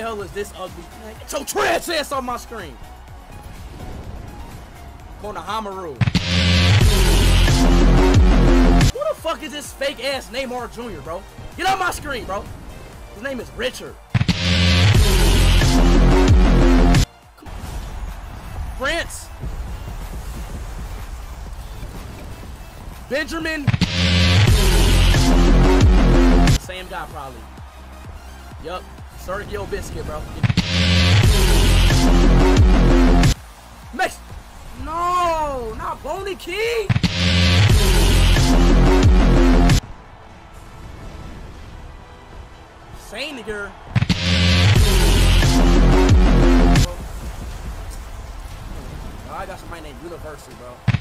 hell is this ugly? Get your trash ass on my screen. On the Hamaru. Who the fuck is this fake ass Neymar Jr., bro? Get on my screen, bro. His name is Richard. France. Benjamin. Same guy, probably. Yup. Sergio Biscuit, bro. Mex. No, not Boney Key. Saying nigga. I got somebody named University, bro.